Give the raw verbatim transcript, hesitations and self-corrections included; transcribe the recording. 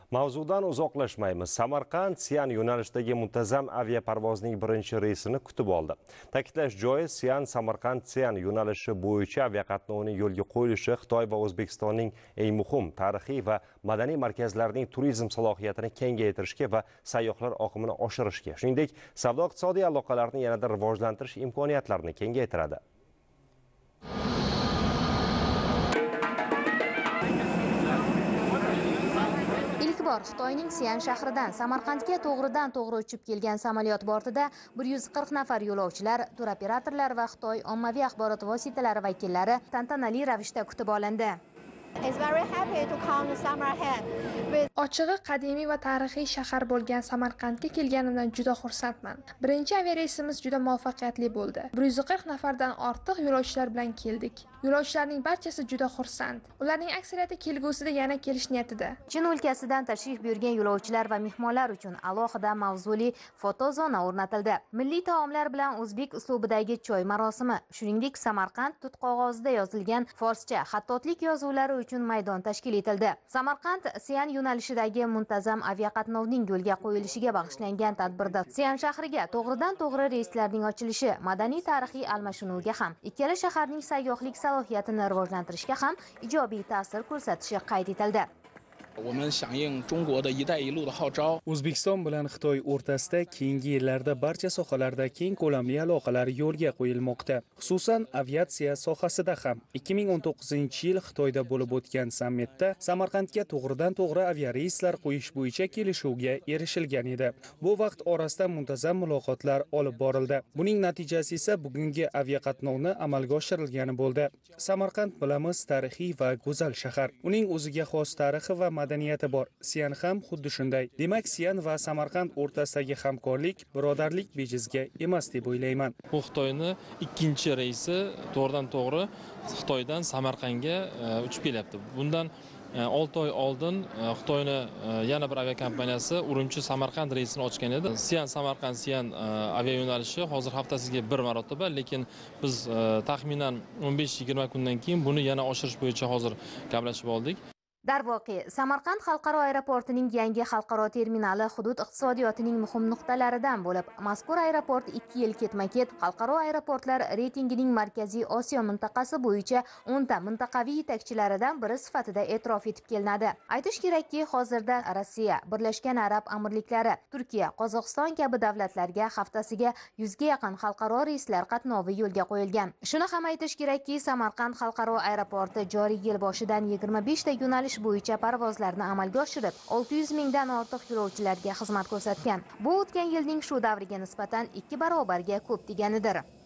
Mavzudan uzoqlashmaymiz. Samarqand Sian yo'nalishidagi muntazam aviaparvozning birinchi reysini kutib oldi. Ta'kidlash joiz, Sian Samarqand Sian yo'nalishi bo'yicha aviaqatnovning yo'lga qo'yilishi Xitoy va O'zbekistonning eng muhim tarixiy va madaniy markazlarining turizm salohiyatini kengaytirishga va sayyohlar oqimini oshirishga, shuningdek, savdo-iqtisodiy aloqalarni yanada rivojlantirish imkoniyatlarini kengaytiradi. Xitoyning Sian shahridan Samarqandga to'g'ridan to'g'ri uchib kelgan samolyot bortida bir yuz qirq nafar yo'lovchilar, turoperatorlar va Xitoy ommaviy axborot vositalari vakillari tantanali ravishda kutib olindi. Ochig'i qadimiy va tarixiy shahar bo'lgan Samarqandga kelganimdan juda xursandman. Birinchi aviareysimiz juda muvaffaqiyatli bo'ldi. bir yuz qirq nafardan ortiq yo'lovchilar bilan keldik. Yo'lovchilarning barchasi juda xursand. Ularning aksariyati kelgusida yana kelish niyatida. Chin o'lkasidan tashrif buyurgan yo'lovchilar va mehmonlar uchun alohida mavzuli fotozona o'rnatildi. Milliy taomlar bilan o'zbek uslubidagi choy marosimi, shuningdek Samarqand tut qog'ozida yozilgan forscha xattotlik yozuvlari uchun maydon tashkil etildi. Samarqand Sian yo'nalishidagi muntazam aviaqatnovning yo'lga qo'yilishiga bag'ishlangan tadbirda Sian shahriga to'g'ridan to'g'ri reyslarning ochilishi madaniy tarixiy almashinuvga ham, ikkala shaharning sayyohlik salohiyatini rivojlantirishga ham ijobiy ta'sir ko'rsatishi qayd etildi. O'zbekiston bilan Xitoy o'rtasida keyingi yillarda barcha sohalarda keng ko'lamli aloqalar yo'lga qo'yilmoqda. Xususan, aviatsiya sohasida ham ikki ming o'n to'qqizinchi yil Xitoyda bo'lib o'tgan sammitda Samarqandga to'g'ridan to'g'ri aviareyslar qo'yish bo'yicha kelishuvga erishilgan edi. Bu vaqt orasida muntazam muloqotlar olib borildi. Buning natijasi esa bugungi aviaqatnovni amalga oshirilgani bo'ldi. Samarqand bilamiz tarixiy va go'zal shahar. Uning o'ziga xos tarixi va madaniyati bor. Sian ham xuddi shunday. Demak, Sian va Samarqand o'rtasidagi hamkorlik, birodarlik bejizga emas deb o'ylayman. Bu Xitoyning ikkinchi reysi to'g'ridan to'g'ri Xitoydan Samarqandga uchib kelyapti. Bundan olti oy oldin Xitoyning yana bir aviakompaniyasi Urumchi Samarqand reysini ochgan edi. Sian Samarqand Sian avia yo'nalishi hozir haftasiga bir marotaba, lekin biz taxminan o'n besh yigirma kundan keyin buni yana oshirish bo'yicha hozir gaplashib oldik. Darvoqe, Samarqand xalqaro aeroportining yangi xalqaro terminali hudud iqtisodiyotining muhim nuqtalaridan bo'lib, mazkur aeroport ikki yil ketma-ket xalqaro aeroportlar reytingining Markaziy Osiyo mintaqasi bo'yicha o'nta mintaqaviy yetakchilaridan biri sifatida e'tirof etib kelinadi. Aytish kerakki, hozirda Rossiya, Birlashgan Arab Amirliklari, Turkiya, Qozog'iston kabi davlatlarga haftasiga yuzga yaqin xalqaro reyslar qatnovi yo'lga qo'yilgan. Shuni ham aytish kerakki, Samarqand xalqaro aeroporti joriy yil boshidan yigirma besh ta yo'nalish bo'yicha parvozlarni amalga oshirib, olti yuz mingdan ortiq yo'lovchilarga xizmat ko'rsatgan. Bu o'tgan yilning shu davriga nisbatan ikki barobarga ko'p deganidir.